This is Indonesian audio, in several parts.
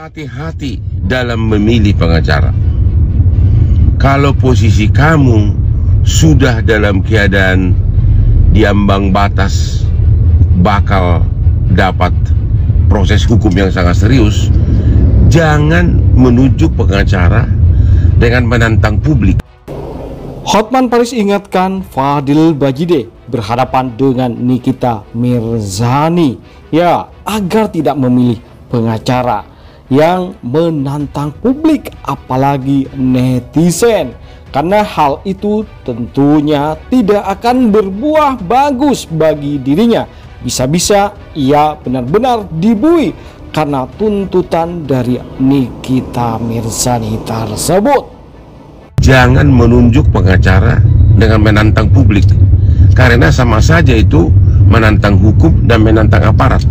Hati-hati dalam memilih pengacara. Kalau posisi kamu sudah dalam keadaan diambang batas bakal dapat proses hukum yang sangat serius, jangan menunjuk pengacara dengan menantang publik. Hotman Paris ingatkan Fadil Bajide berhadapan dengan Nikita Mirzani agar tidak memilih pengacara yang menantang publik apalagi netizen, karena hal itu tentunya tidak akan berbuah bagus bagi dirinya. Bisa-bisa ia benar-benar dibui karena tuntutan dari Nikita Mirzani tersebut. Jangan menunjuk pengacara dengan menantang publik, karena sama saja itu menantang hukum dan menantang aparat.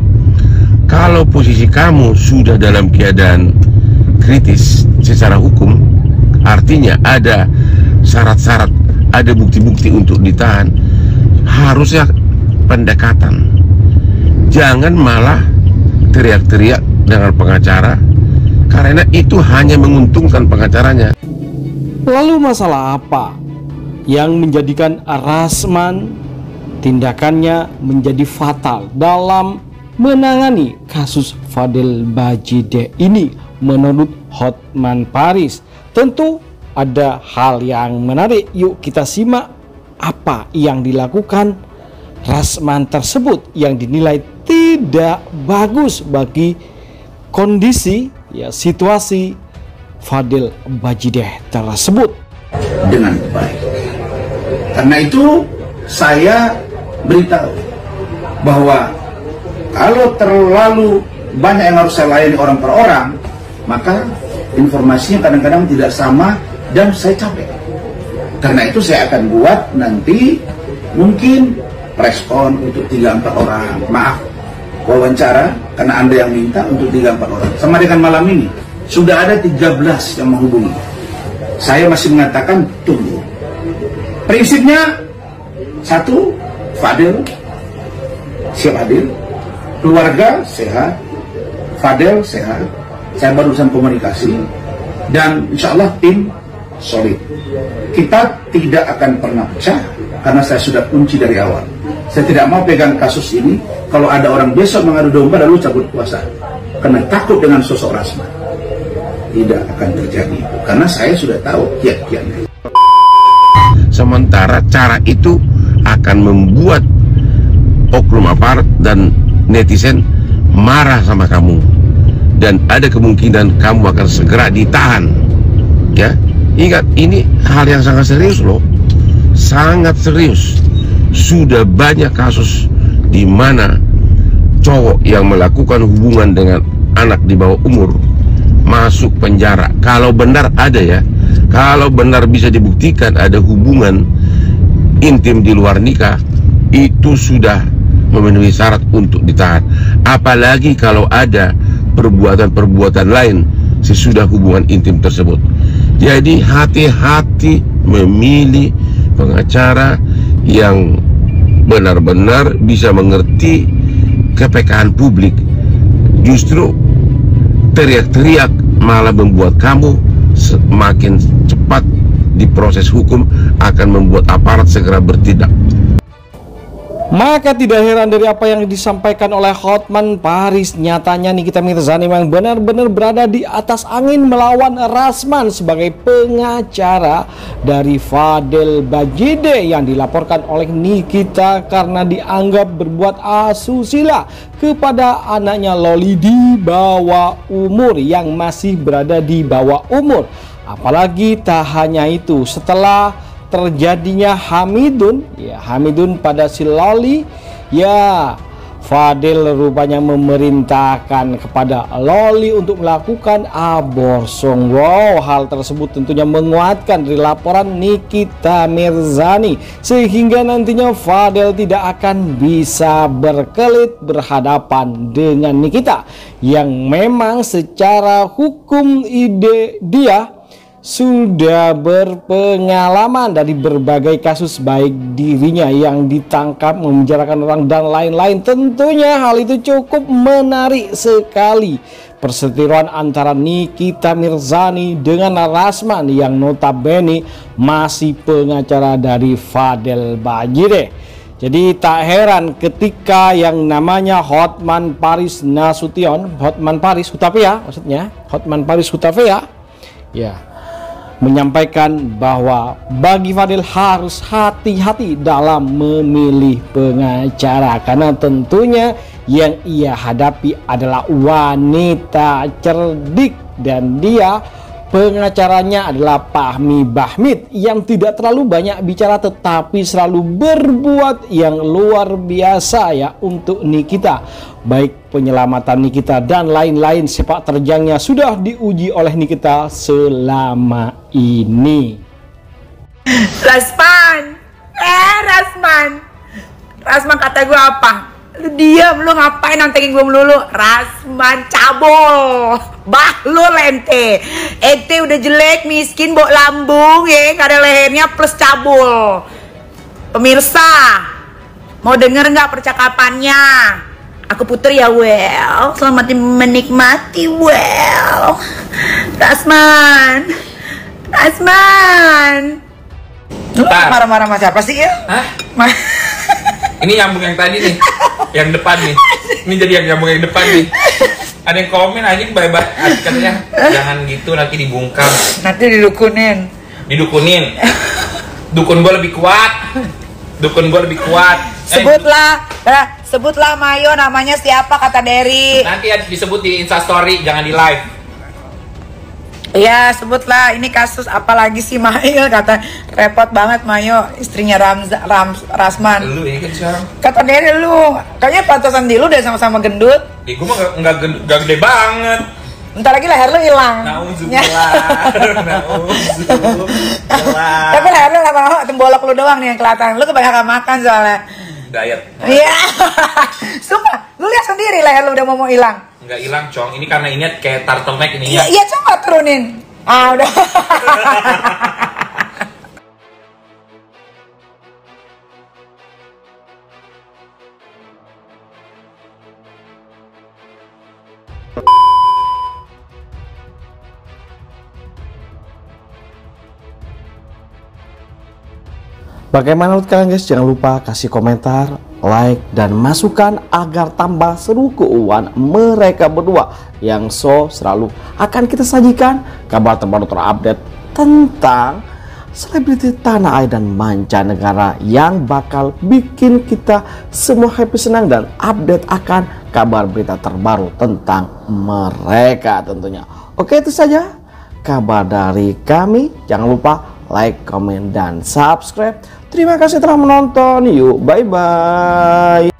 Kalau posisi kamu sudah dalam keadaan kritis secara hukum, artinya ada syarat-syarat, ada bukti-bukti untuk ditahan, harusnya pendekatan. Jangan malah teriak-teriak dengan pengacara, karena itu hanya menguntungkan pengacaranya. Lalu masalah apa yang menjadikan Rasman tindakannya menjadi fatal dalam menangani kasus Fadil Bajide ini menurut Hotman Paris? Tentu ada hal yang menarik. Yuk kita simak apa yang dilakukan Rasman tersebut yang dinilai tidak bagus bagi kondisi situasi Fadil Bajide tersebut dengan baik. Karena itu saya beritahu bahwa kalau terlalu banyak yang harus saya layani orang per orang, maka informasinya kadang-kadang tidak sama dan saya capek. Karena itu saya akan buat nanti mungkin respon untuk 3-4 orang. Maaf, wawancara karena Anda yang minta untuk 3-4 orang. Sama dengan malam ini, sudah ada 13 yang menghubungi. Saya masih mengatakan tunggu. Prinsipnya satu, Fadil siap hadir, keluarga sehat, Fadil sehat, saya barusan komunikasi, dan insya Allah tim solid. Kita tidak akan pernah pecah karena saya sudah kunci dari awal. Saya tidak mau pegang kasus ini kalau ada orang besok mengadu domba lalu cabut kuasa karena takut dengan sosok Rasman. Tidak akan terjadi, karena saya sudah tahu kiat-kiatnya. Sementara cara itu akan membuat oknum aparat dan netizen marah sama kamu, dan ada kemungkinan kamu akan segera ditahan. Ingat, ini hal yang sangat serius loh, sangat serius. Sudah banyak kasus di mana cowok yang melakukan hubungan dengan anak di bawah umur masuk penjara. Kalau benar ada kalau benar bisa dibuktikan ada hubungan intim di luar nikah, itu sudah memenuhi syarat untuk ditahan. Apalagi kalau ada perbuatan-perbuatan lain sesudah hubungan intim tersebut. Jadi hati-hati memilih pengacara yang benar-benar bisa mengerti kepekaan publik. Justru teriak-teriak malah membuat kamu semakin cepat di proses hukum, akan membuat aparat segera bertindak. Maka tidak heran dari apa yang disampaikan oleh Hotman Paris. Nyatanya Nikita Mirzani memang benar-benar berada di atas angin melawan Rasman sebagai pengacara dari Fadil Bajide yang dilaporkan oleh Nikita karena dianggap berbuat asusila kepada anaknya Loli di bawah umur, yang masih berada di bawah umur. Apalagi tak hanya itu, setelah terjadinya Hamidun pada si Loli, Fadil rupanya memerintahkan kepada Loli untuk melakukan aborsi. Wow, hal tersebut tentunya menguatkan dari laporan Nikita Mirzani, sehingga nantinya Fadil tidak akan bisa berkelit berhadapan dengan Nikita yang memang secara hukum dia sudah berpengalaman dari berbagai kasus, baik dirinya yang ditangkap, memenjarakan orang dan lain-lain. Tentunya hal itu cukup menarik sekali perseteruan antara Nikita Mirzani dengan Rasman yang notabene masih pengacara dari Fadel Bajire. Jadi tak heran ketika yang namanya Hotman Paris Hutapea ya menyampaikan bahwa bagi Fadel harus hati-hati dalam memilih pengacara, karena tentunya yang ia hadapi adalah wanita cerdik dan dia pengacaranya adalah Fahmi Bahmid yang tidak terlalu banyak bicara tetapi selalu berbuat yang luar biasa ya untuk Nikita. Baik penyelamatan Nikita dan lain-lain sepak terjangnya sudah diuji oleh Nikita selama ini. Rasman kata gue apa? Lu diam, lu ngapain nantengin gue melulu? Rasman cabul, bah lu lente. Ente udah jelek, miskin, bok lambung ya, gak ada lehernya plus cabul. Pemirsa, mau denger nggak percakapannya? Aku puter ya, well. Selamat menikmati, well. Rasman. Lu marah-marah sama siapa sih ya? Hah? Ini nyambung yang tadi nih, yang depan nih. Ini jadi yang nyambung yang depan nih. Ada yang komen aja baik-baik katanya jangan gitu nanti dibungkam. Nanti didukunin. Dukun gua lebih kuat. Sebutlah Mayo namanya siapa kata Derry. Nanti disebut di Instastory, jangan di live. Iya, sebutlah. Ini kasus apalagi sih Mayo, kata repot banget Mayo, istrinya Rasman. Lu ya kan sekarang. Kata Derry lu, kayaknya pantasan di lu deh sama-sama gendut. Gue mah nggak gede banget. Bentar lagi leher lu hilang. Nauzubillah. Tapi leher lu lama-lama tembolok lu doang nih yang kelihatan. Lu kebanyakan makan soalnya. Diet. Iya. Sumpah, lu lihat sendiri leher lu udah mau hilang. Nggak hilang, Cong. Ini karena ini kayak turtleneck ininya. Iya, coba turunin. Ah, udah. Bagaimana menurut kalian guys? Jangan lupa kasih komentar, like, dan masukan agar tambah seru keuangan mereka berdua yang selalu akan kita sajikan kabar terbaru terupdate tentang selebriti tanah air dan mancanegara yang bakal bikin kita semua happy, senang, dan update akan kabar berita terbaru tentang mereka tentunya. Oke, itu saja kabar dari kami. Jangan lupa like, komen, dan subscribe. Terima kasih telah menonton. Yuk, bye-bye.